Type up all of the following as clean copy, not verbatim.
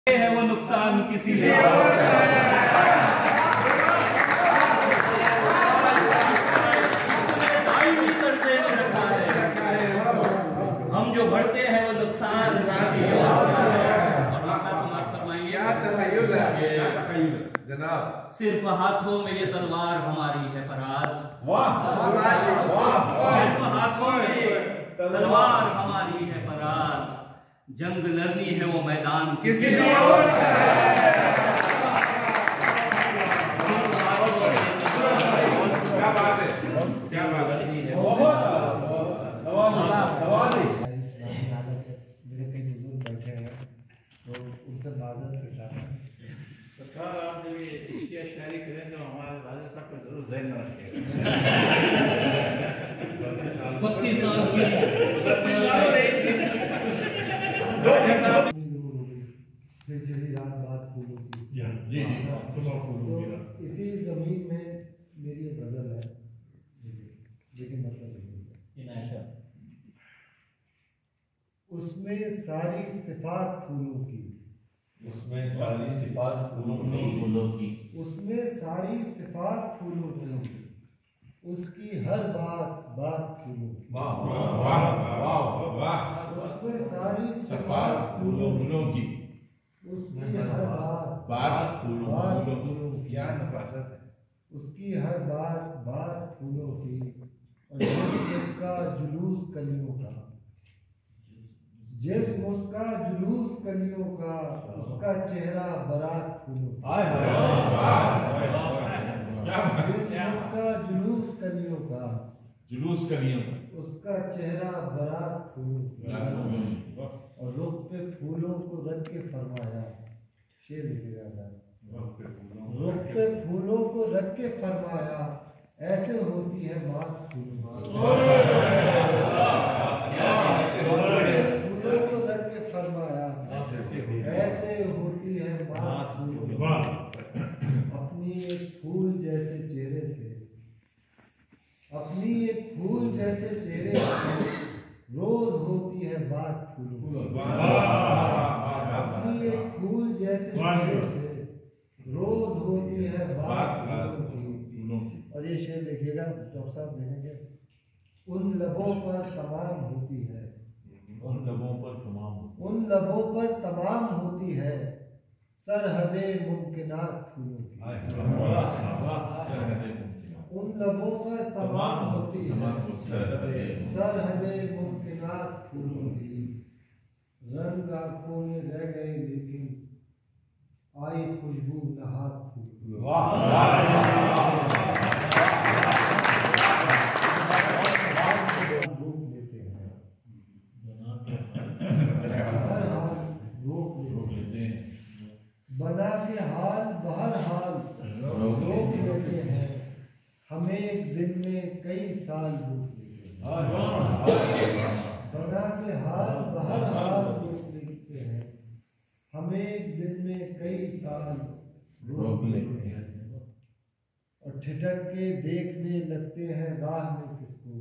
है वो नुकसान किसी से और हम जो बढ़ते हैं वो नुकसान किसी और जनाब। सिर्फ हाथों में ये तलवार हमारी है फराज। सिर्फ हाथों में ये तलवार हमारी है फराज। जंग लड़नी है वो मैदान किसी और का है। क्या बात है, क्या बात है। बहुत मेरे कई बुजुर्ग बैठे हैं तो उनसे माजरत के साथ सरकार आप जब ये इश्किया शायरी करें तो हमारे राजा साहब को जरूर ज़हन में रखिएगा। 32 साल फिर चली रात बात फूलों की। जी तो इसी जमीन में मेरी एक गजल है, लेकिन मतलब उसमें सारी सिफात फूलों की, उसमें सारी सिफात फूलों की, उसमें सारी सिफात फूलों की, उसकी हर बात बात फूलों की। वाह वाह वाह वाह। उसमें सारी सिफात फूलों की, उसकी हर बात फूलों की। क्या नफासत है। उसकी हर बात फूलों की, और जिसका जुलूस कलियों का, जिस्म उसका जुलूस कलियों का, उसका चेहरा बारात फूलों का। जिस्म उसका जुलूस कलियों का, जुलूस कलियों उसका चेहरा बारात फूलों का। और रुख पे फूलों को रख के फरमाया, शेर लिखेगा था, रुख पे फूलों को रख के फरमाया, ऐसे होती है बात फूलों की। फूलों को रख के फरमाया, ऐसे होती है बात फूलों की। अपनी एक फूल जैसे चेहरे से, अपनी एक फूल जैसे चेहरे से, रोज होती है बात फूलों की। अपनी एक फूल जैसे चेहरे से, रोज होती है बात फूलों की। और ये शेर देखिएगा डॉक्टर साहब, देखेंगे, उन लबों पर तमाम होती है, उन लबों पर तमाम, उन लबों पर तमाम होती है, सरहदे मुमकिनात फूलों की। उन लबों पर तमाम होती है, सरहदे मुमकिनात फूलों की। रंग आंखों में रह गए लेकिन आई खुशबू नहात फूलों की। रोक लेते हैं, हर हाल रोक लेते हैं, बना के हाल बहर हाल रोक लेते हैं, हमें एक दिन में कई साल रोक लेते हैं। बना के हाल बहर हाल रोक लेते हैं, हमें एक दिन में कई साल रोक लेते हैं। और ठिठक के देखने लगते हैं राह में किसको,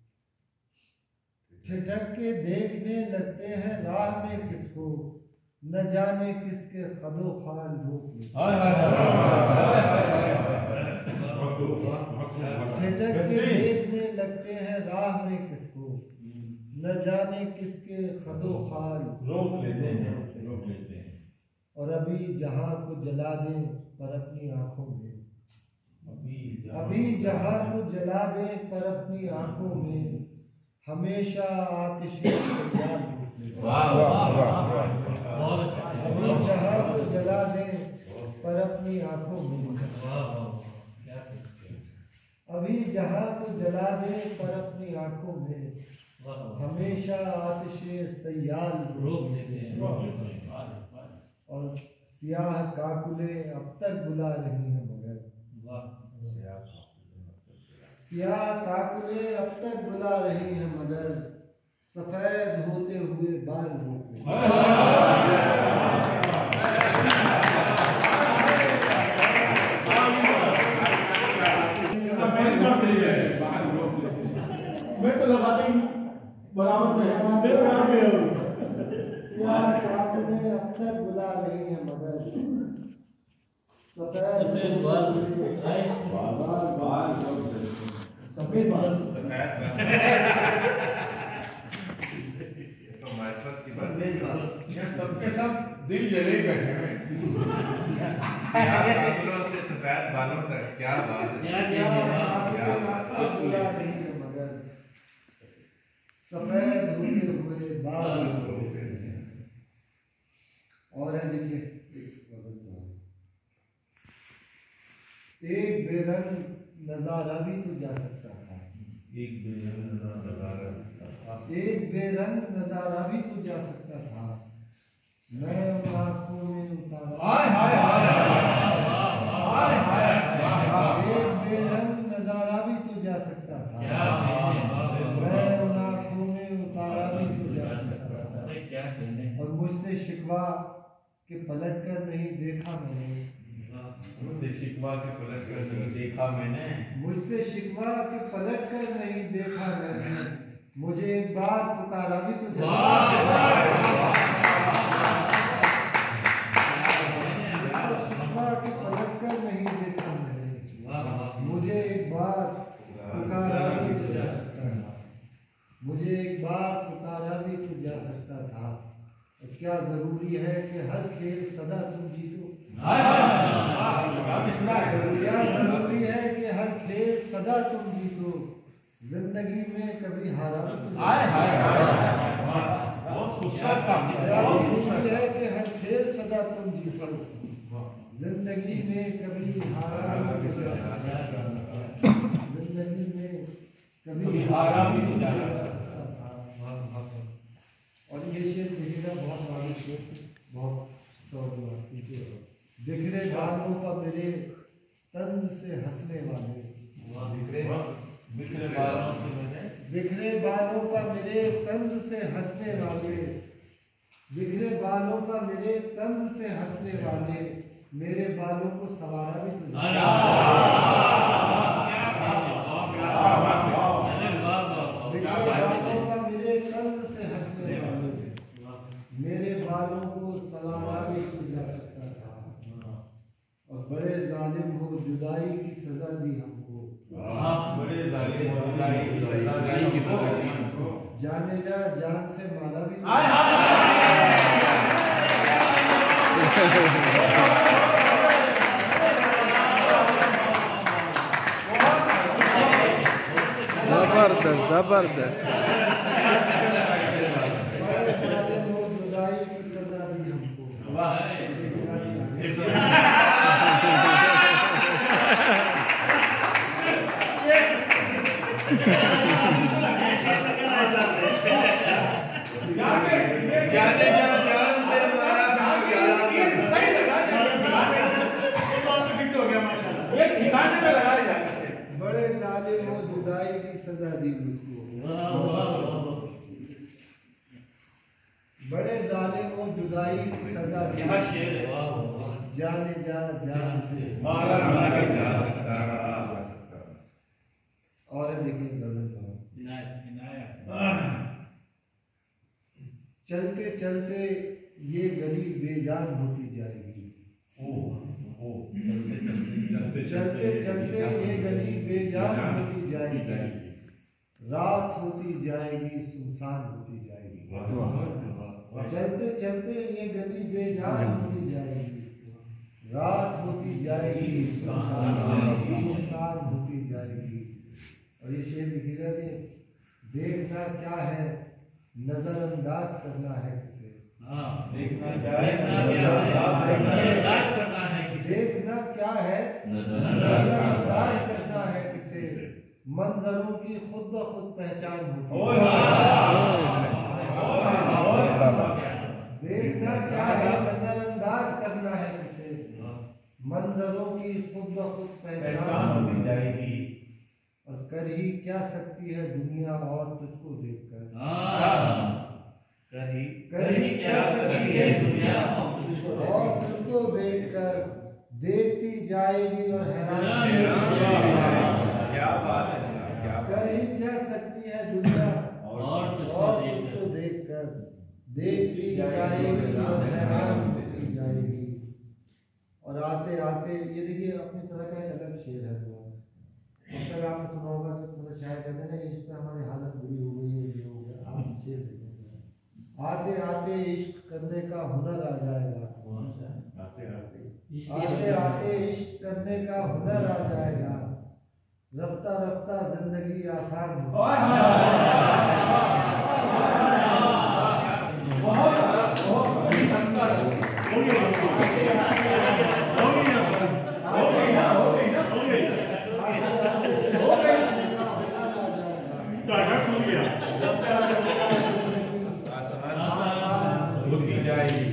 ठिठक के देखने लगते हैं राह में किसको, न जाने किसके कदो खान रोक लेते हैं। ठिठक के देखने लगते हैं राह में किसको, न जाने किसके कदो खान रोक लेते हैं। और अभी जहां को जला दें पर अपनी आंखों में, अभी जहां को जला दें पर अपनी आंखों में, हमेशा आतिशे सयाल रोक लेते हैं। अभी जहां को जला दें पर अपनी आंखों में, अभी जहां को जला दें पर अपनी आंखों में, हमेशा आतिशे सयाल रोक लेते हैं। और सियाह काकुले अब तक बुला रही हैं मगर, सियाह काकुले अब तक बुला रही हैं मगर, सफेद होते हुए बाल रोक लेते मैं तो लगाते ही बराबर में सियाह काकुले अब तक बुला बदला नहीं है मगर सफेद बाल सफेद बाल तो मार्फत की बात ये सबके सब दिल जले बैठे हैं सियाह बादलों से सफेद बालों तक क्या बात है क्या बात है बुरा नहीं है मगर सफेद होते हुए बाल और है देखिए एक बेरंग नजारा भी तो जा सकता था एक बेरंग नजारा भी तो जा सकता था मैं उन आंखों में उतारा एक बेरंग नजारा भी तो जा सकता था मैं उन आंखों में उतारा भी तो जा सकता था और मुझसे शिकवा के पलट कर नहीं देखा मैंने मुझसे शिकवा के पलट कर नहीं देखा मैंने मुझसे शिकवा के पलट कर नहीं देखा मैंने मुझे एक बार पुकारा भी तो जा शिकवा के पलट कर नहीं देखा मैंने मुझे एक बार पुकारा भी तो जा सकता था मुझे एक बार पुकारा भी तो जा सकता था क्या जरूरी है कि हर खेल सदा तुम जीतो क्या जरूरी है कि हर खेल सदा तुम जीतो जिंदगी में कभी हारा भी तो जरूरी है कि हर खेल सदा तुम जीतो जिंदगी में कभी हारा भी तो जा सकता जिंदगी में कभी हारा भी तो जा सकता और ये शेर देखिएगा बहुत मालूम शेर बहुत पीछे बिखरे बालों पर मेरे तंज से हंसने वाले बिखरे बालों पर मेरे तंज से हंसने वाले बिखरे बालों पर मेरे तंज से हंसने वाले मेरे बालों को सवारा भी तो बिखरे बालों पर मेरे तंज से हंसने वाले मेरे बालों को सवारा भी तो जा सकता था और बड़े जालिम हो जुदाई की सजा दी हमको बड़े जालिम हो जुदाई की सजा दी हमको जाने जा जान से मारा भी जबरदस्त जबरदस्त जुदाई की सजा दी हमको बड़े जालिम हो जुदाई की सजा दी मुझको बड़े जालिम हो जुदाई की सजा दी जाने जा जान से और देखिए गजल चलते चलते ये गली बेजान होती जाएगी चलते चलते ये गली बेजान होती जाएगी रात होती जाएगी सुनसान होती जाएगी चलते चलते ये गली बेजान होती जाएगी रात होती जाएगी सुनसान होती जाएगी और ये शेर लिखिएगा कि देखना क्या है नजरअंदाज करना है किसे देखना क्या है नजरअंदाज करना है किसे मंजरों की खुद ब खुद पहचान होती है देखना क्या है नजरअंदाज करना है किसे मंजरों की खुद ब खुद पहचान होती जाएगी और कर ही क्या सकती है दुनिया और तुझको देखकर कर ही क्या सकती है दुनिया और तुझको देखकर देखती जाएगी और हैरान क्या बात है कर ही क्या सकती है दुनिया और तुझको देखकर देखती जाएगी और हैरान होती और आते आते ये देखिए अपनी तरह का एक अलग शेर है दुआ। अब तक आपने सुना होगा कि मतलब शायद कहते हैं ना इश्क में हमारी हालत बुरी हो गई है, ये हो गया। आप शेर देखें, आते आते इश्क करने का हुनर आ जाएगा, आते आते इश्क करने का हुनर आ जाएगा, रफ्ता रफ्ता जिंदगी आसान होती जाएगी।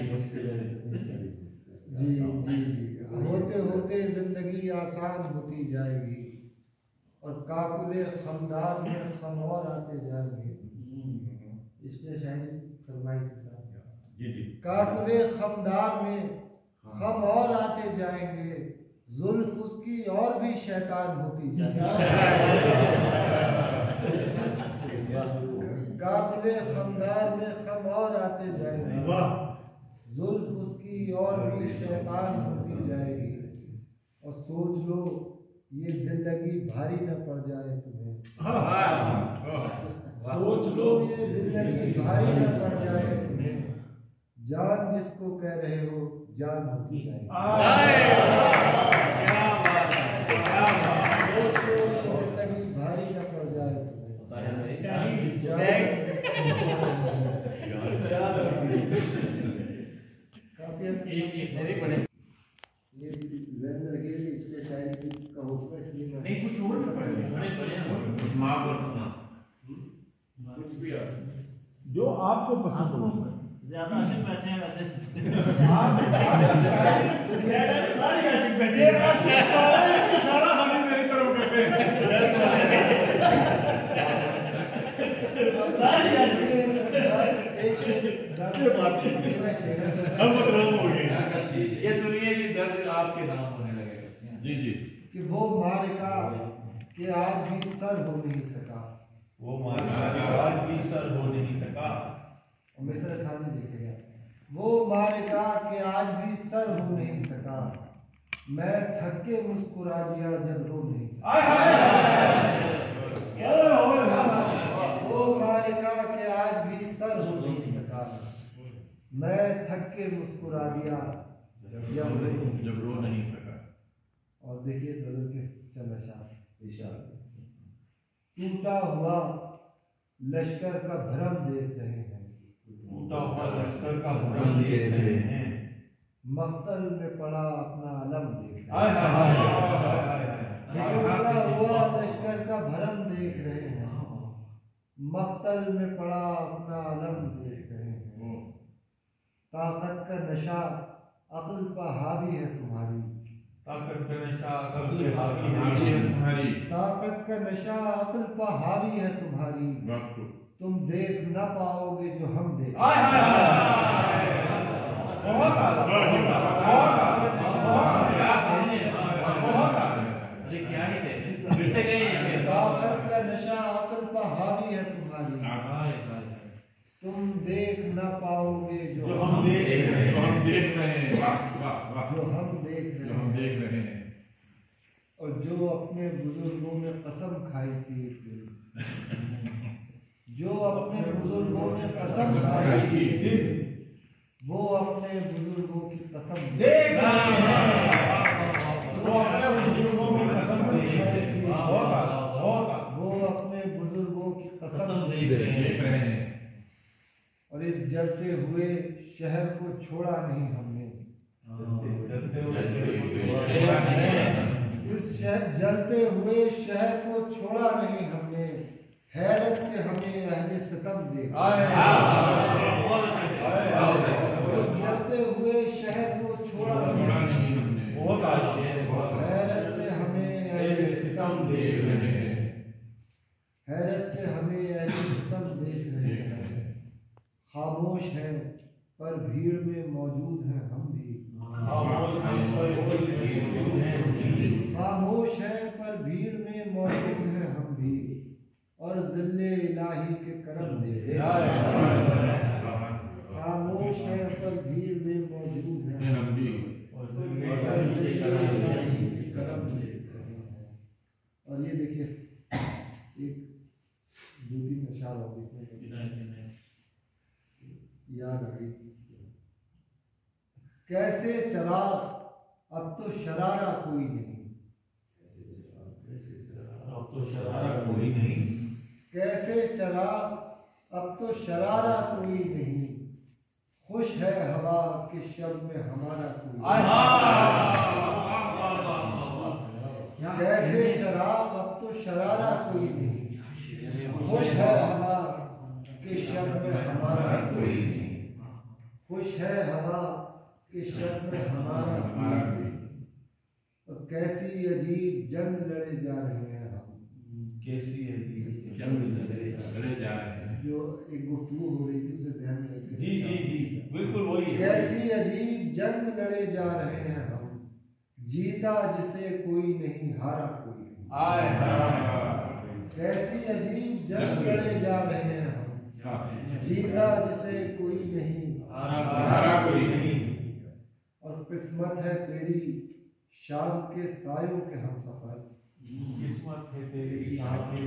जी जी जी, होते होते जिंदगी आसान होती जाएगी और काकुले खमदार में खम और आते जाएंगे। इसमें शायरी फरमाई के साथ काकुले खमदार में खम और आते जाएंगे, जुल्फ उसकी और भी शैतान होती जाएगी। काकुले खमदार में खम और आते जाएंगे, जुल्फ उसकी और भी शैतान होती जाएगी। और सोच लो ये दिल लगी भारी न पड़ जाए तुम्हें, सोच लो ये दिल लगी भारी न पड़ जाए तुम्हें, जान जिसको कह रहे हो जान होती जाएगी। सोच लो ये दिल लगी भारी न पड़ जाए तुम्हें। ये ज़हन में रखिए कि इसलिए शायरी का हुक्म है, इसलिए नहीं कुछ और कुछ भी जो आपको पसंद हो। ज्यादा आशिक बैठे हैं वैसे सारे आशिक बैठे हैं, सारा हमें मेरी तरफ करते हैं। सारे आशिक हम बदनाम हो गए। ये सुनिए जी, दर्द आपके नाम होने लगेगा। जी जी, कि वो मारिका कि आज भी सर हो नहीं सका, वो मारिका आज भी सर हो नहीं सका। और मिस्र सामने देखेगा, वो मारिका कि आज भी सर हो नहीं सका, मैं थक के मुस्कुरा दिया जब रो नहीं सका। वो मारिका कि आज भी सर हो नहीं सका, मैं थक के मुस्कुरा दिया जब रो नहीं सका। और देखिए गजल के चंद अशआर, टूटा हुआ लश्कर का भरम देख रहे हैं, टूटा हुआ लश्कर का भरम देख रहे हैं, मख्तल में पड़ा अपना अलम देख हाय रहे हाय हैं। टूटा हुआ लश्कर का भरम देख रहे हैं, मख्तल में पड़ा अपना अलम देख रहे हैं। ताकत का नशा अक्ल पर हावी है तुम्हारी, ताकत का नशा अक्ल पे हावी है तुम्हारी, ताकत का नशा अक्ल पर हावी है तुम्हारी, तुम देख न पाओगे जो हम देख। अरे क्या ही थे, फिर से गए ऐसे। ताकत का नशा अक्ल पर हावी है तुम्हारी, तुम देख न पाओगे जो हम देख रहे हैं। वाह वाह वाह, जो हम देख रहे हैं। और जो अपने बुजुर्गों ने कसम खाई थी, जो अपने बुजुर्गों ने कसम खाई थी, वो अपने बुजुर्गों की कसम देख रहे हैं, वो अपने बुजुर्गों की कसम खाई थी, वो अपने बुजुर्गों की कसम देख रहे हैं। और इस जलते हुए शहर को छोड़ा नहीं हमने, इस जलते हुए शहर को छोड़ा नहीं हमने, हैरत से हमें अहले सितम देखा। जलते हुए शहर को छोड़ा नहीं हमने, हैरत से हमें अहले सितम देख रहे हैं, हैरत से हमें अहले सितम देख रहे हैं। खामोश हैं पर भीड़ में मौजूद हैं हम भी, खामोश हैं पर भीड़ में मौजूद हैं हम भी, और ज़िल्ले इलाही के करम देख रहे हैं। खामोश हैं पर भीड़ में मौजूद हैं हम भी, और याद आ गई। कैसे चराग अब तो शरारा कोई नहीं, अब तो शरारा कोई नहीं, कैसे चराग अब तो शरारा कोई नहीं, खुश है हवा के शब में हमारा कोई नहीं। कैसे चराग अब तो शरारा कोई नहीं, खुश है हवा के शब में हमारा कोई नहीं, खुश है हवा के शब में हमारा कोई नहीं। और कैसी अजीब जंग लड़े जा रहे हैं हम, कैसी अजीब जंग लड़े जा रहे हैं। जो एक गुफ्तगू हो रही थी उसे ध्यान में रखिए। जी जी जी बिल्कुल वही है। कैसी अजीब जंग लड़े जा रहे हैं हम, जीता जिसे कोई नहीं हारा कोई नहीं। आए हाय, कैसी अजीब जंग लड़े जा रहे हैं हम, जीता जिसे कोई नहीं हारा कोई नहीं। और किस्मत है तेरी शाम के सायों के हम सफर, किस्मत है तेरी शाम के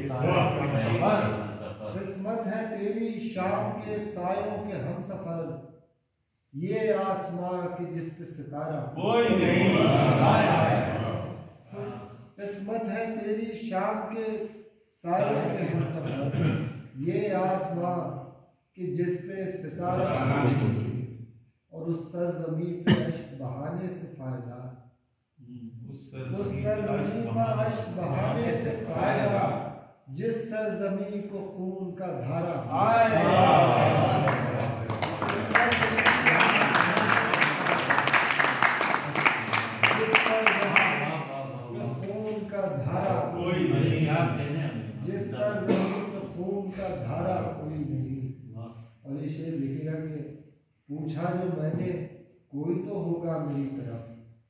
किस्मत है तेरी शाम के सायों के हम सफर, ये आसमां की जिस पे सितारा कोई नहीं। आए हाय, किस्मत है तेरी शाम के सायों के हम सफर, ये आसमां कि जिस पे सितारा और उस सरजमी पे अश्क बहाने से फायदा, उस सरजमी पर अश्क बहाने से फायदा, जिस सरजमी को खून का धारा जिस सरजमी को खून का धारा कोई नहीं। जिस सरजमी को खून का धारा कोई नहीं। और ये शेर लिखेगा कि पूछा जो मैंने कोई तो होगा मेरी तरफ,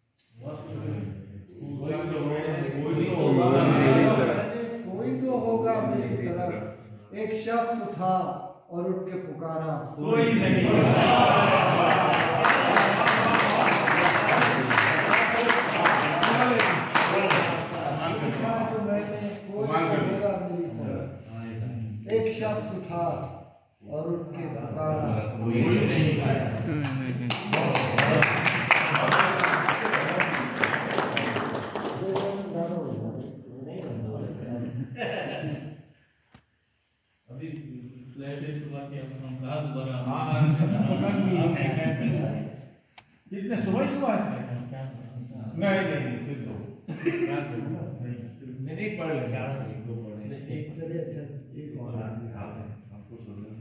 कोई तो होगा मेरी तरफ, एक शख्स उठा और उठ के पुकारा कोई नहीं। पूछा जो मैंने कोई तो होगा मेरी तरफ, एक शख्स उठा और उठ के पुकारा कोई नहीं। अभी लेटेस्ट हुआ कि हम कहा दोबारा कितने सुबह सुबह नहीं नहीं फिर तो नहीं पढ़ ले क्या दो पढ़े चलिए अच्छा एक और हमको सुनने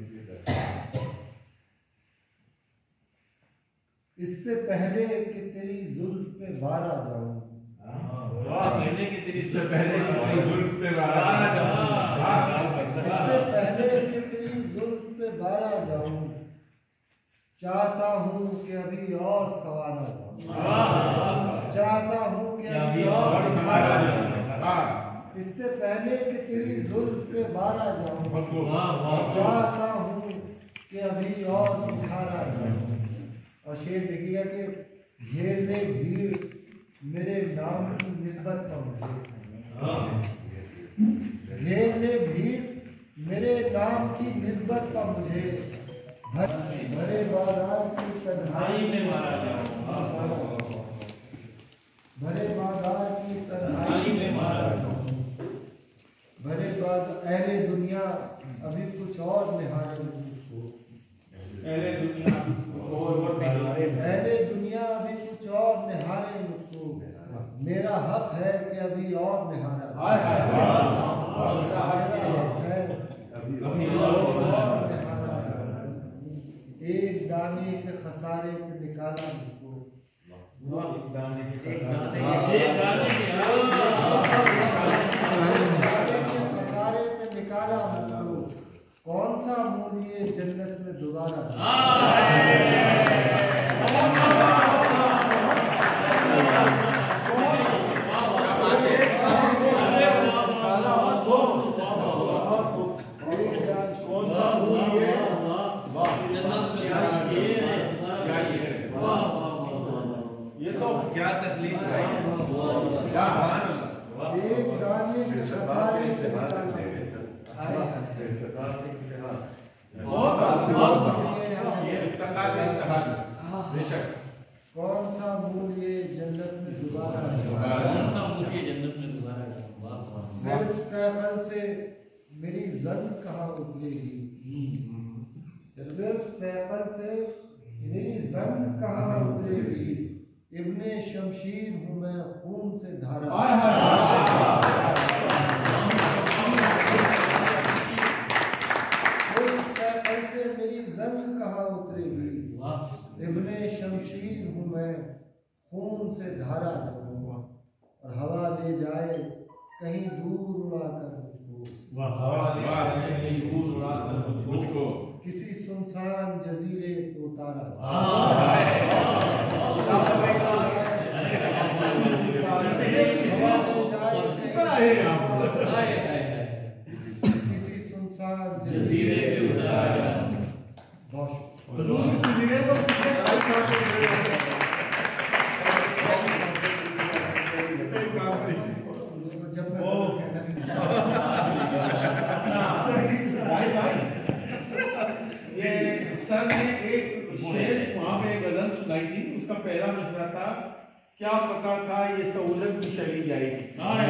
इससे पहले कि तेरी जुल्फ पे बार आ जाऊं, पहले की तेरी इससे पहले कि जुल्फ पे बार आ इससे पहले कि तेरी जुल्फ पे बार आ जाऊं, चाहता हूं कि अभी और सवारा जाऊं, चाहता हूं कि अभी और सवारा जाऊं। इससे पहले कि तेरी जुल्फ पे बार आ जाऊं, चाहता हूं कि अभी और निखारा जाऊं। और शेर देखिएगा कि घेर ले भीड़ मेरे नाम की निस्बत पर मुझे, घेर ले भीड़ मेरे नाम की निस्बत पर मुझे, भरे बाजार की तन्हाई में मारा जाऊं, भरे बाजार की तन्हाई में मारा जाऊं, भरे बाजार अहले दुनिया अभी कुछ और निहारे मुझको, पहले दुनिया पहले दुनिया अभी कुछ और निहारे मुझको, मेरा हक है कि अभी और निहारा, मेरा हक है अभी और निहारा, एक दाने के खसारे पे निकाला मुझको, एक दाने के खसारे पे निकाला मुझको, कौन सा मोड़ ये जन्नत में दोबारा ये तो क्या तकलीफ है, एक दाने के खसारे पे निकाला। इब्तिदा से इंतहा तक। बेशक कौन सा मूल ये जन्नत में दोबारा आएगा? कौन सा मूल ये जन्नत में दोबारा आएगा? वाह वाह। सिर्फ सैकल से मेरी जंग कहाँ उतरेगी? सिर्फ सैकल से मेरी जंग कहाँ उतरेगी? इब्ने शमशीर हूँ मैं, खून से धारा। सिर्फ सैकल से मेरी जंग कहाँ उतरेगी? इब्ने शमशीर हूँ मैं, खून से धारा करूँगा, और हवा ले जाए कहीं दूर उड़ाकर मुझको किसी सुनसान जजीरे को तारा। किसी सुनसान जजीरे पे उतारा। ये सर ने एक शेर वहाँ पे एक गजल सुनाई थी, उसका पहला मिसरा था, क्या पता था ये सहूलत भी चली जाएगी।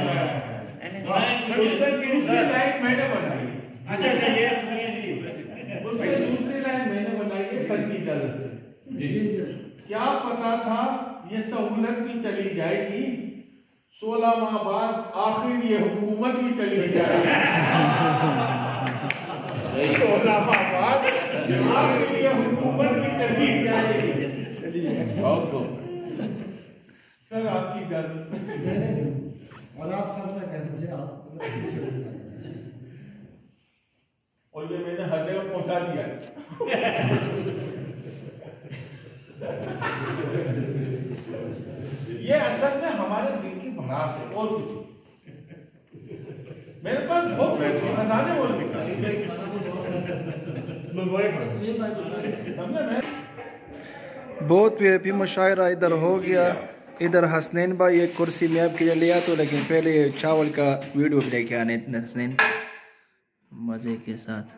दूसरी लाइन मैंने बनाई। अच्छा ये सुनिए जी। उससे दूसरी लाइन मैंने बनाई है सर की इजाजत से। क्या पता था ये सहूलत भी चली जाएगी, 16 माह बाद आखिर ये हुकूमत भी चली जाएगी। 16 माह बाद आखिर ये हुकूमत भी चली जाएगी। सर आपकी इजाजत से। और आप सर में कह दीजिए आप। और ये मैंने हर जगह पहुंचा दिया। ये असल में हमारे दिल की भड़ास है और कुछ नहीं। मेरे पास बहुत खजाने और बहुत वीआईपी मुशायरा इधर हो गया। इधर हसनैन भाई एक कुर्सी में आपके लिए लिया तो, लेकिन पहले चावल का वीडियो भी लेके आने हसनैन मज़े के साथ।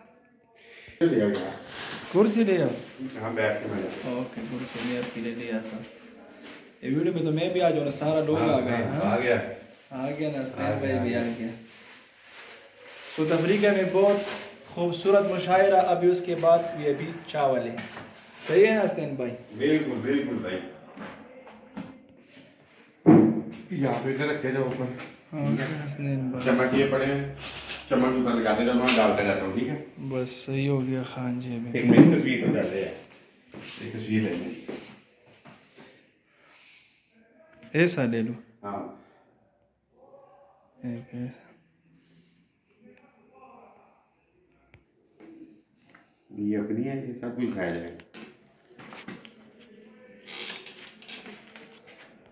कुर्सी ले आओ। ओके कुर्सी में आपके लिए लिया था। ये वीडियो में तो मैं भी आ जाऊँ, सारा लोग आ गए। आ गया ना हसनैन भाई भी आ गया। साउथ अफ्रीका में बहुत खूबसूरत मुशायरा, अभी उसके बाद ये भी चावल है। सही है हसनैन भाई? बिल्कुल बिल्कुल भाई। यहाँ पे इधर रखे जाओ ऊपर। हसनैन भाई चम्मच ये पड़े, चम्मच ऊपर लगाते जाओ, मैं डालता जाता हूँ। ठीक है बस सही हो गया खान जी। अभी एक मेरी तस्वीर तो डाले है, एक तस्वीर है मेरी। ऐसा ले लो। हाँ एक ऐसा। ये अपनी है, ये सब कुछ खाया जाएगा।